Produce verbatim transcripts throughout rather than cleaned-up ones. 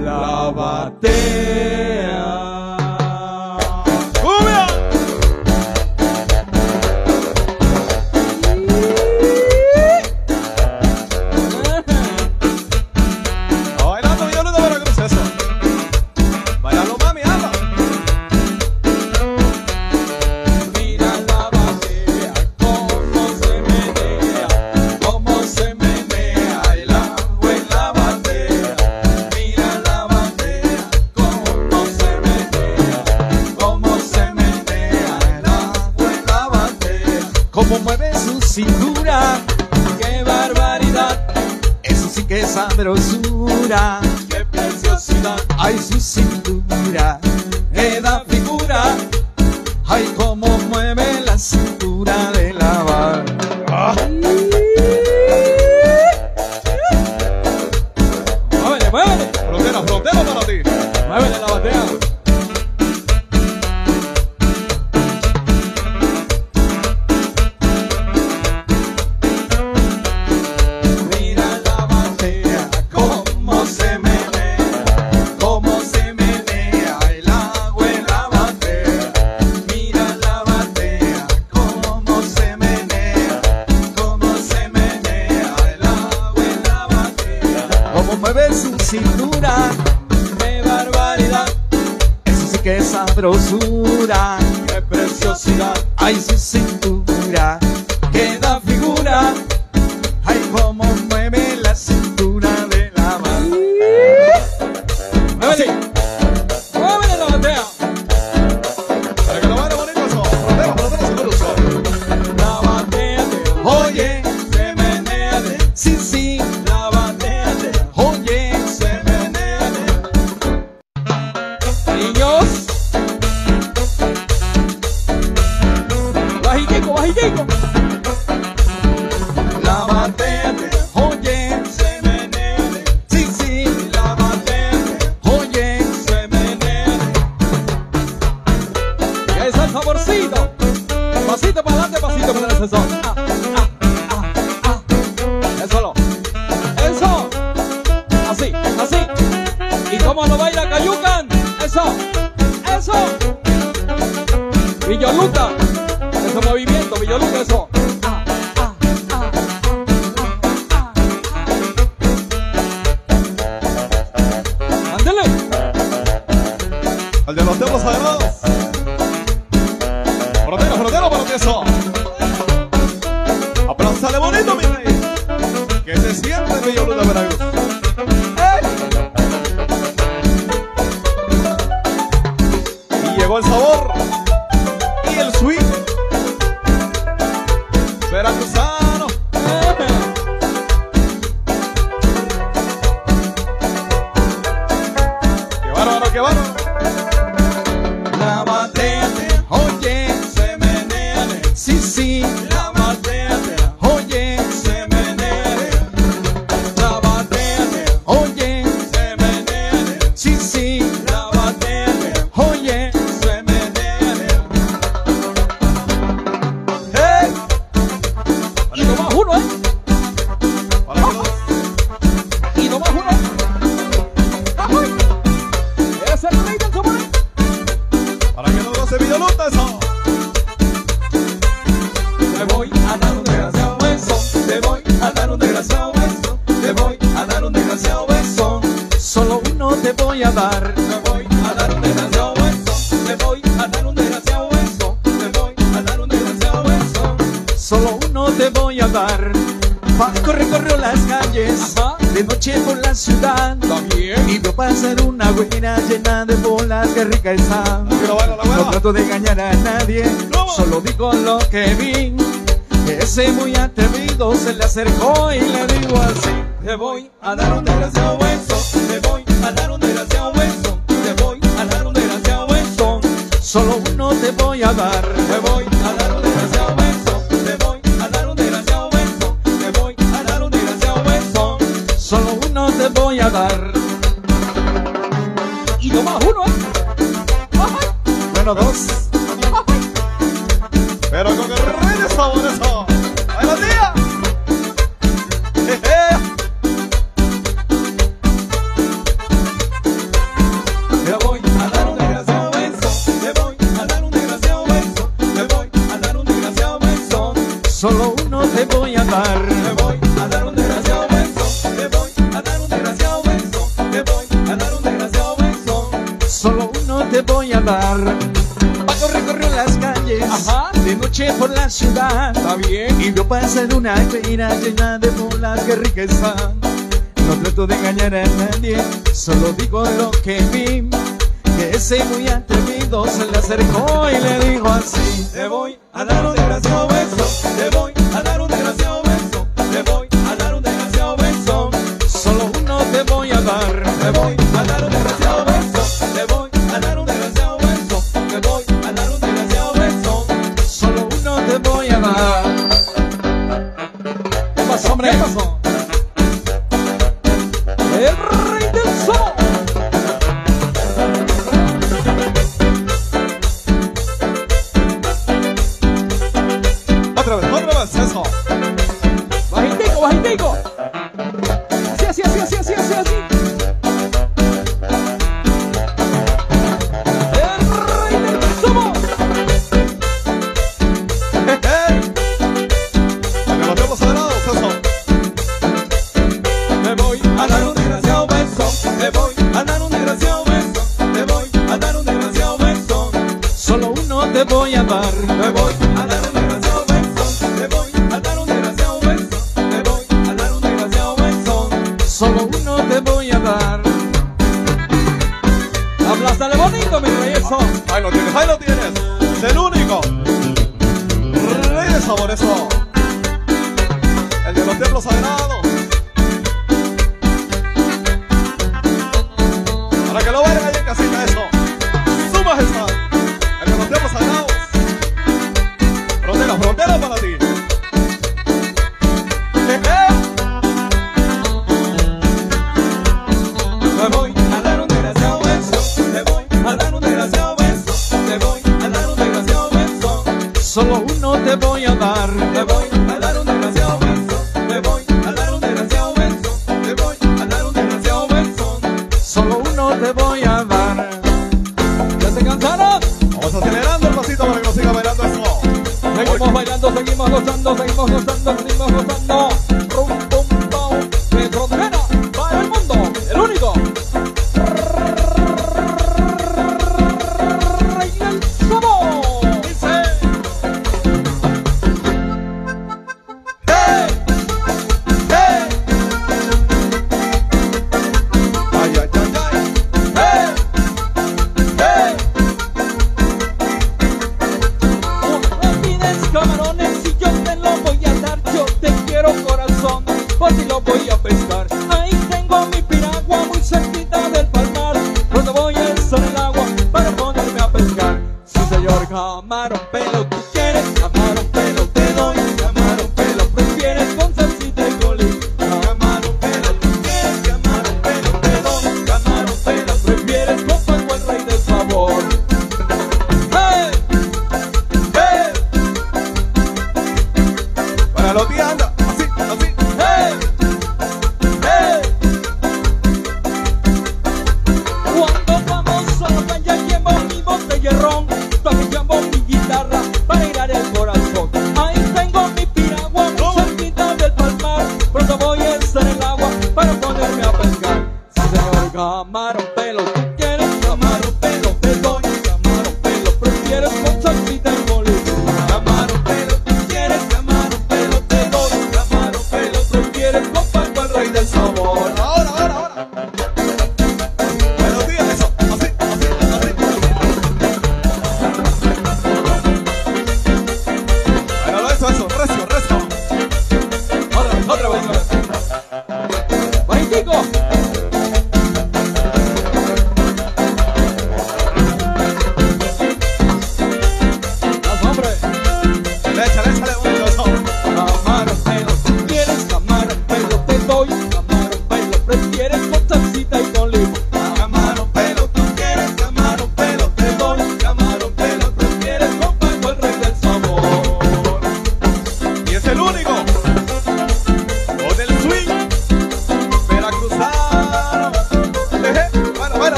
la batea. ¡Cumbia! Bailando Villaluna de Veracruz, eso. Bailalo, mami, anda. Mira la batea, cómo se menea, cómo se menea el agua en la batea. Mira la batea, cómo se menea, cómo se menea el agua en la batea. Cómo mueve su cintura, ¡Qué barbaridad! eso sí que es sabrosura. ¡Qué preciosidad! Ay, su cintura, ¡Qué da figura! ay, cómo mueve la cintura de la bar. ¡Muévele, muévele! Frontera, frontera para ti. ¡Muévele la batea! Mira la batea, cómo se menea, cómo se menea el agua en la batea. Mira la batea, cómo se menea, cómo se menea el agua en la batea. Cómo mueve su cintura, ¡Qué barbaridad! eso sí que es sabrosura. ¡Qué preciosidad! Ay, su cintura, ¡Qué da figura! ay, cómo mueve la cintura de la bar. ¡Muévele! ¡Muévele la batea! Para que lo baile bonito, eso. Frontera, frontera, sabroso. La batea te Oye, se menea de, sí, sí, la batea te oye, se menea de. Niños, bajitico, bajitico. La batea te oye, se menea de, sí, sí, la batea te oye. se menea de. ¿Qué es el saborcito? Pasito para adelante, pasito para el sazón. Ah, ah, ah, ah. Eso no. Eso. Así, así. ¿Y cómo lo baila Cayucan? Eso. Eso. Villoluta. Ese movimiento, Villoluta, eso. Ah, ah, ah, ah, ah. Ándele. Al de los templos sagrados. Frontera, frontera para ti, eso. Aplázale bonito, mi rey. Que se siente el Villaluna de Veracruz. Y llegó el sabor y el swing veracruzano. Qué bárbaro, qué bárbaro. La batea te Oye, se menea de. sí, sí, La batea te oye, se menea de. La batea te oye, se menea de. sí, sí, La batea te oye. se menea de. ¡Hey! Y no más uno, ¿eh? Para que los- Y no más uno. ¡Ajuy! Ese es el rey del sombrero. para que no goce Villaluna, eso. Te voy a dar un desgraciado beso. Te voy a dar un desgraciado beso. Te voy a dar un desgraciado beso. Solo uno te voy a dar. Te voy a dar un desgraciado beso. Te voy a dar un desgraciado beso. Te voy a dar un desgraciado beso. Solo uno te voy a dar. Paco recorrió las calles Ajá. de noche por la ciudad También. y vio pasar una güera llena de bolas, que rica está. Que lo baila la No hueva. trato de engañar a nadie, ¿Cómo? solo digo lo que vi. Ese muy atrevido se le acercó y le dijo así: Te voy a dar un desgraciado beso. Te voy a dar un desgraciado beso. Te voy a dar un desgraciado beso. solo uno te voy a dar. Te voy a dar un desgraciado beso. Te voy a dar un desgraciado beso. Te voy a dar un desgraciado beso. Solo uno te voy a dar. Y no más uno, ¿eh? Ajá. Bueno, dos. Pero con el rey de sabor, eso. ¡Ahí la tía! Jeje. te voy a dar. Paco recorrió las calles, Ajá. de noche por la ciudad. Está bien. Y vio pasar una feria llena de bolas que rica están. No trato de engañar a nadie, solo digo lo que vi. Que ese muy atrevido se le acercó y le dijo así: Te voy a dar un desgraciado beso, te voy a dar un desgraciado beso, te voy a dar un desgraciado beso. solo uno te voy a dar. Te voy a dar un desgraciado beso, te voy a dar un desgraciado beso, te voy a dar un desgraciado beso. Solo uno te voy a dar. ¿Qué pasó, hombre? ¿Qué pasó? El rey del sol. Otra vez, otra vez, eso. Bajitico, bajitico. Así, así, así, así, así, así. El rey del somos. Que los tiempos sagrados, eso. Te voy a dar un desgraciado beso, te voy a dar un desgraciado beso, te voy a dar un desgraciado beso. Solo uno te voy a dar. Te voy a dar un desgraciado beso, te voy a dar un desgraciado beso, te voy a dar un desgraciado beso. Solo uno te voy a dar. Aplástale bonito, mi rey, eso. Ahí lo tienes, ahí lo tienes. Es el único. Rey de sabor, eso. El de los templos sagrados. Para que lo vean ahí en casita, eso. Su majestad. El de los templos sagrados. Frontera, frontera para ti. Te voy a dar un desgraciado beso, te voy a dar un desgraciado beso, te voy a dar un desgraciado beso. Solo uno te voy a dar. Te voy a dar un desgraciado beso, te voy a dar un desgraciado beso, te voy a dar un desgraciado beso. Solo uno te voy a dar. ¿Ya se cansaron? Vamos acelerando el pasito para que nos siga bailando eso. Seguimos bailando, seguimos gozando, seguimos gozando, seguimos gozando. Rum, pum, pum. Pedro de Mena, para el mundo, el único. Rey del sabor. Dice, hey, hey, Ay, ay, ay, ay. hey, hey. Me pides camarones y yo te lo voy a dar. Yo te quiero corazón, por si lo voy a pescar. Ahí tengo mi piragua muy cerquita del palmar. Pronto voy a estar en el agua para ponerme a pescar. Sí señor, camarón pelo, tú quieres camarón pelo, te doy camarón pelo, prefieres con salsita y colín. Camarón pelo, tú quieres camarón pelo, te doy camarón pelo, Prefieres con fuego el rey del sabor. hey, hey, Para los días anda. Así, así. hey, hey. Cuando vamos a la playa llevo mi botella de ron, también llevo mi guitarra para irar el corazón. Ahí tengo mi piragua muy cerquita del palmar. Pronto voy a estar en el agua para ponerme a pescar. Sí señor, camarón pelo, tú quieres camarón pelo, te doy camarón pelo, prefieres con salsita y molino. Camarón pelo, tú quieres camarón pelo, te doy camarón pelo, Prefieres con Paco el rey del sabor. Ahora, ahora, ahora. Buenos días, eso. Así, así, así. Bueno, eso, eso. Recio, recio. Otra vez, otra vez, otra vez. Bajitico.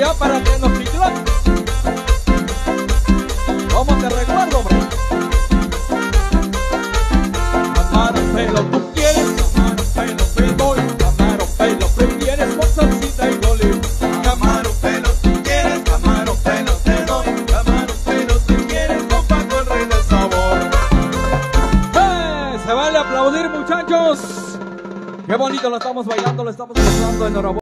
allá para Tenochtitlán. ¿Cómo te recuerdo, hombre? Camarón pelo, tú quieres, camarón pelo, pelo, camarón pelo, prefieres con salsita y goleo. Camarón pelo, tú quieres, camarón pelo, te doy. Camarón pelo, tú quieres, con Paco el rey del sabor. ¡Eh! Se vale aplaudir, muchachos. Qué bonito lo estamos bailando, lo estamos pasando. Enhorabuena.